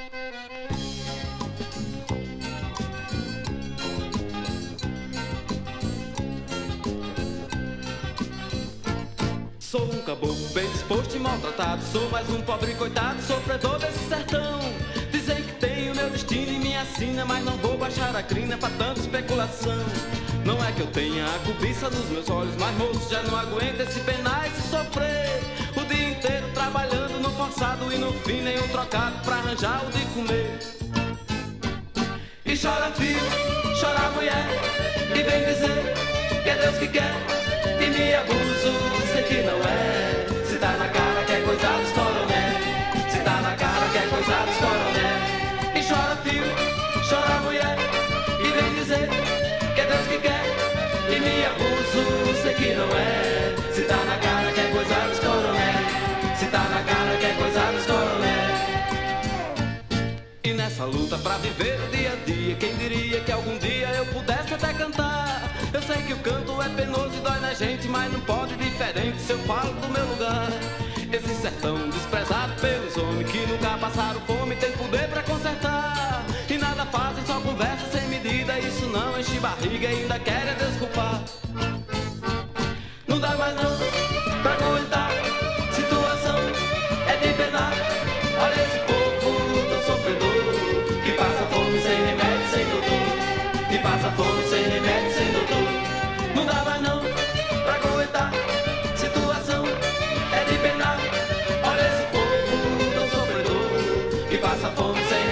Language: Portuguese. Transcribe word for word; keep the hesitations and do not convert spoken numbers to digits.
Sou um caboclo bem disposto e maltratado, sou mais um pobre coitado, sofredor desse sertão. Dizem que tenho meu destino e minha sina, mas não vou baixar a crina pra tanta especulação. Não é que eu tenha a cobiça dos meus olhos, mas moço, já não aguento esse penar, esse sofrer. O dia inteiro trabalhando no forçado e no fim nenhum trocado pra arranjar o de comer. E chora filho, chora mulher, e vem dizer que é Deus que quer, e me abuso, sei que não é. Se tá na cara que é coisa dos coroné, se tá na cara que é coisa dos coroné. E chora filho, chora mulher, e vem dizer que é Deus que quer, e me abuso, sei que não é. Se tá na cara que é coisa dos coroné, se tá na cara que é coisa dos coroné. E nessa luta pra viver o dia a dia, quem diria que algum dia eu pudesse até cantar. Eu sei que o canto é penoso e dói na gente, mas não pode diferente se eu falo do meu lugar. Esse sertão desprezado pelos homens que nunca passaram fome, tem poder pra consertar. E nada fazem, só conversa sem medida, isso não enche barriga e ainda querem desculpar. Não dá mais não pra aguentar, situação é de penar. Olha esse povo tão sofredor, que passa fome sem remédio, sem doutor, que passa fome sem remédio, sem doutor. Não dá mais não pra aguentar, situação é de penar. Olha esse povo tão sofredor, que passa fome sem